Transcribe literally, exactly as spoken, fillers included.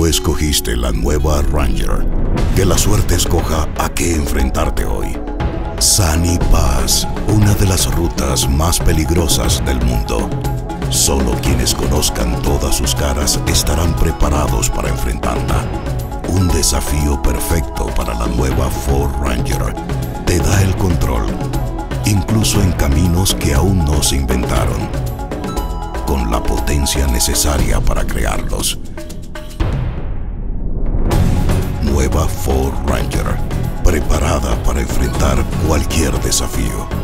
escogiste la nueva Ranger. Que la suerte escoja a qué enfrentarte hoy. Sunny Pass, una de las rutas más peligrosas del mundo. Solo quienes conozcan todas sus caras estarán preparados para enfrentarla. Un desafío perfecto para la nueva Ford Ranger. Te da el control, incluso en caminos que aún no se inventaron, con la potencia necesaria para crearlos. Nueva Ford Ranger, preparada para enfrentar cualquier desafío.